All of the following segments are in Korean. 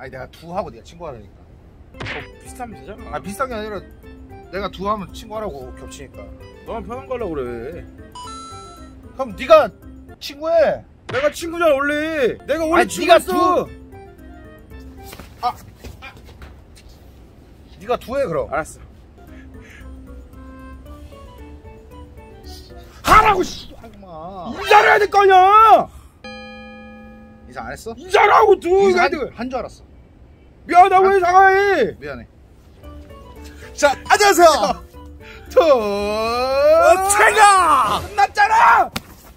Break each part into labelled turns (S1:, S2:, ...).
S1: 아니 내가 두 하고 네가 친구 하라니까.
S2: 비슷하면 되잖아.
S1: 아 비슷한 게 아니라 내가 두 하면 친구 하라고 겹치니까.
S2: 너만 편한 거 하려고 그래.
S1: 그럼 네가 친구해.
S2: 내가 친구잖아 원래. 내가 원래
S1: 아니, 네가
S2: 친구였어.
S1: 네가 두 해 그럼.
S2: 알았어.
S1: 하라고 씨. 하지마.
S2: 인사를 해야 될 거 아니야.
S1: 인사 안 했어?
S2: 인사라고 두.
S1: 인사 한 줄 알았어.
S2: 미안하다고 해 사과해.
S1: 미안해. 자 안녕하세요.
S2: 제가 끝났잖아.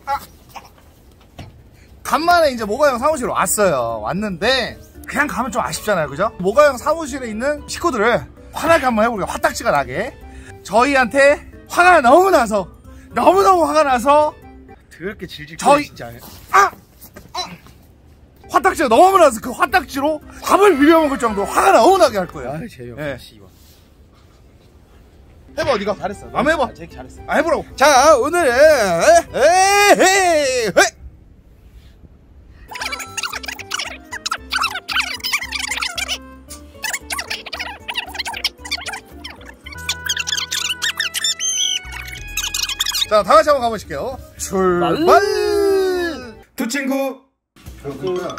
S1: 간만에 이제 모가형 사무실로 왔어요. 왔는데 그냥 가면 좀 아쉽잖아요, 그죠? 모가형 사무실에 있는 식구들을 화나게 한번 해보려고, 화딱지가 나게. 저희한테 화가 너무 나서, 너무너무 화가 나서
S2: 더럽게 질질
S1: 저희
S2: 진짜.
S1: 화딱지가 너무 나서 그 화딱지로 밥을 비벼 먹을 정도로 화가 너무 나게 할 거예요.
S2: 아 재영.
S1: 예.
S2: 씨발.
S1: 해봐, 네가.
S2: 잘했어.
S1: 한번 해봐.
S2: 되게 잘했어.
S1: 해보라고.
S2: 자 오늘은
S1: 자, 다 같이 한번 가보실게요. 출발!
S2: 두 친구.
S1: 그러니까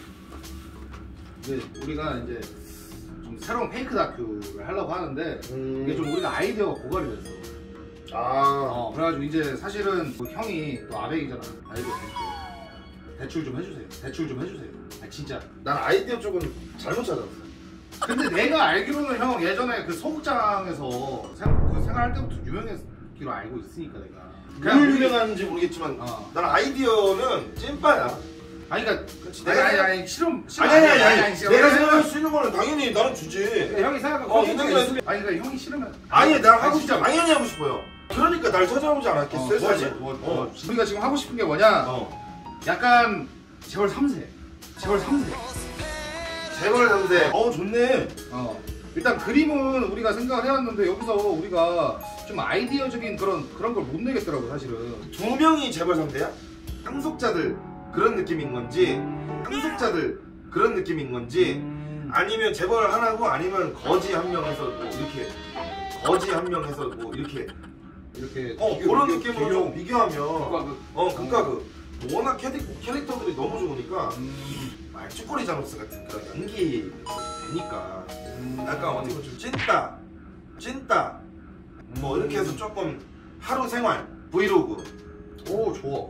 S1: 이제 우리가 이제 좀 새로운 페이크 다큐를 하려고 하는데 이게 좀 우리가 아이디어가 고갈이 됐어. 그래가지고 이제 사실은 뭐 형이 또 아베이잖아. 아이디어 대출 좀 해주세요. 대출 좀 해주세요. 아 진짜.
S3: 난 아이디어 쪽은 잘못 찾았어.
S1: 근데 내가 알기로는 형 예전에 그 소극장에서 생활할 때부터 유명했기로 알고 있으니까 내가.
S3: 뭘 유명한지 모르겠지만 난 아이디어는 찐빠야.
S1: 아니 그러니까
S3: 그치,
S1: 아니 실험
S3: 아니 내가 생각할 수 있는 거는 당연히 나는 주지.
S1: 형이 생각하고
S3: 인정해.
S1: 아니 그러니까 형이 싫으면
S3: 아니 내가 하고
S1: 진짜
S3: 싶어. 당연히 하고 싶어요. 그러니까 날 찾아오지 않았겠어요 사실.
S1: 우리가 지금 하고 싶은 게 뭐냐? 약간 재벌 3세. 재벌 3세.
S3: 재벌 3세. 좋네.
S1: 일단 그림은 우리가 생각을 해왔는데 여기서 우리가 좀 아이디어적인 그런 걸 못 내겠더라고 사실은.
S3: 두 명이 재벌 3세야? 상속자들 그런 느낌인 건지 상속자들 그런 느낌인 건지 아니면 재벌 하나고 아니면 거지 한 명에서 뭐 이렇게 거지 한 명에서 뭐 이렇게 그런 느낌으로 좀 비교하면 극과 극 워낙 캐릭터들이 너무 좋으니까 쭈꾸리 자노스 같은 그런 연기 되니까 약간 어떻게 보면 좀 찐따 뭐 이렇게 해서 조금 하루 생활 브이로그.
S1: 오 좋아.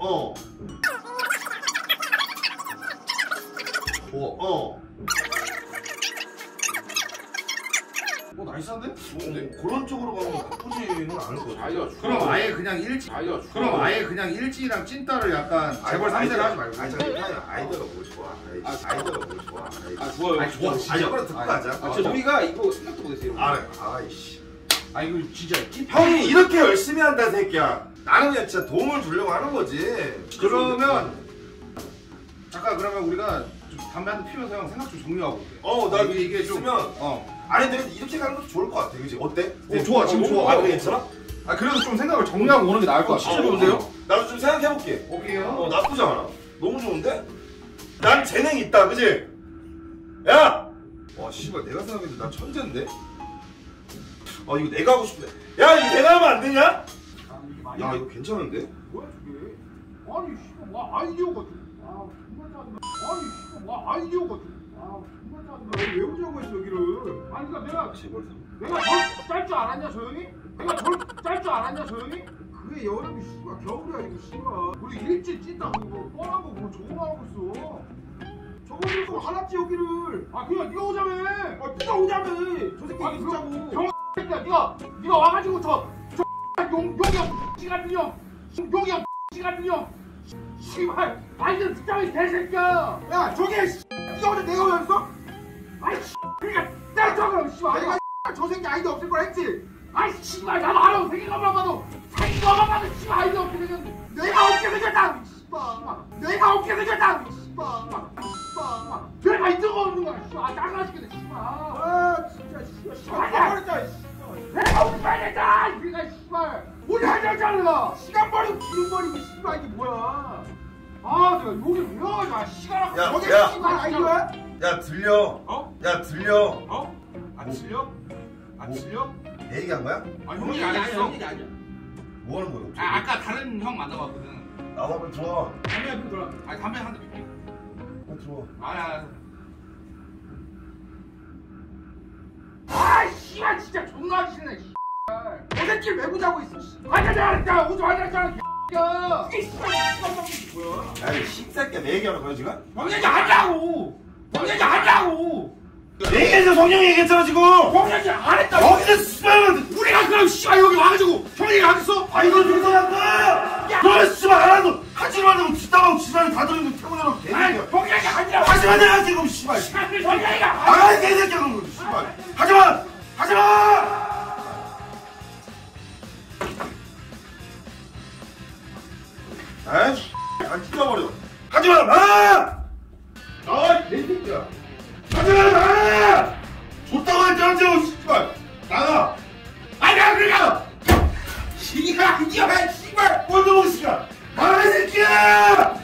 S1: 좋아. 나이스한데?
S3: 그런 쪽으로 가면 나쁘지는 않을 것 같아.
S1: 그럼 아예 그냥 일지랑 찐따를 약간 재벌 3세를 하지 말고.
S3: 아이디어가 보고 싶어. 아이디어가 보고 싶어.
S2: 좋아요.
S1: 좋아.
S3: 이거로 듣고 가자.
S2: 우리가 이거 생각도 못했어요.
S3: 아이씨.
S1: 이거 진짜
S3: 형이 이렇게 열심히 한다 새끼야. 나는 그냥 진짜 도움을 주려고 하는 거지.
S1: 그러면 잠깐 그러면 우리가 좀 담배 한 대 피면서 형 생각 좀 정리하고 올게.
S3: 나
S1: 이게 좀
S3: 있으면 아니 근데 이렇게 가는 것도 좋을 것 같아. 그치? 어때?
S1: 좋아 지금 좋아.
S3: 그래 괜찮아?
S1: 그래도 좀 생각을 정리하고 오는 게 나을 것 같아.
S3: 진짜 좋은데요? 나도 좀 생각해볼게.
S1: 오케이요.
S3: 나쁘지 않아. 너무 좋은데? 난 재능이 있다, 그치? 야! 와, 씨발, 내가 생각해도 난 천재인데? 이거 내가 하고 싶은데. 야, 이거 내가 하면 안 되냐? 야, 이거 괜찮은데?
S1: 뭐야, 저게? 아니, 씨발, 와, 아이디어가 좀. 정말 짜증나. 아니, 씨발, 와, 아이디어가 좀. 정말 짜증나. 왜 오자고 했어, 여기를. 아니, 그니까 내가 짤 줄 알았냐, 저 형이? 내가 짤 줄 알았냐, 저 형이? 그게 여름이 씨발 겨울이 아니고 씨발 우리 일찍 찐다 뭐 뻔한 거 뭐 저거 말하고 있어. 저거 그래서 하놨지 여기를. 그냥 네가 오자며. 네가 오자며. 저 새끼 진짜고. 병 새끼야 네가 와가지고 저 용이 형 같은 형 용이 형 같은 형 씨발 완전 듣자마자 개새끼야. 야 저게 네가 오자 내가 오자였어? 아이 그러니까 때려쳐 그럼 씨발. 내가 저 새끼 아이디어 없을 걸 했지. 아이 씨발 나도 알아. 생긴 것만 봐도 씨발 아이디어 없게 생겼는데 내가 없게 생겼다 씨발. 내가 없게 생겼다 씨발. 내가 있는 거 없는 거야 씨발. 짜증나 죽겠네 씨발. 진짜 씨발 내가 없게 생겼다 이가 씨발. 우리 하자잖아. 시간 버리고 기름 버리고 씨발 이게 뭐야. 내가 여기 왜 와가지고 시간 아까 저게 씨발 아이디어야?
S3: 야 들려. 야 들려.
S1: 어? 안 들려? 안 들려?
S3: 내 얘기한 거야?
S1: 아 형이 안 했어.
S3: 뭐 하는 거야?
S1: 아 아까 다른 형 만나봤거든.
S3: 나도 한번 들어와.
S1: 담배 한 대 들어. 아니 담배 한 대 피게.
S3: 한번 들어와.
S1: 아야. 아 씨발 진짜 존나 하기 싫네. 너 새끼 왜 보자고 있어? 아니야 오지 말랬잖아. 야 이게 씨발 뭐야?
S3: 아이 씹새끼야 내 얘기하는 거야 지금?
S1: 형 얘기 하냐고. 형 얘기 하냐고.
S3: 내 얘기해서 성룡 얘기했잖아 지금.
S1: 형 얘기 안 했다.
S3: 거기서 씨발
S1: 우리가 그럼 씨발 여기 와가지고 형 얘기 안 했어?
S3: 아 이거 중성한다. 너 씨발 안 하고 하지 말라고 짓다가고 지랄 다 들리는 태우냐고
S1: 아니
S3: 개새끼야.
S1: 형 얘기 하지라고.
S3: 하지마 내가 지금 씨발.
S1: 형 얘기가
S3: 아 개새끼야 그럼 씨발. 하지마 하지마. 아이씨 안 찢어버려. 하지마 마. 아 개새끼야. 하지마 마. 줬다고 했잖아 씨발. 나가.
S1: 아니야 그러니까 이게 아니야 씨발.
S3: 꼴도 못 씨발. 나가 이 새끼야.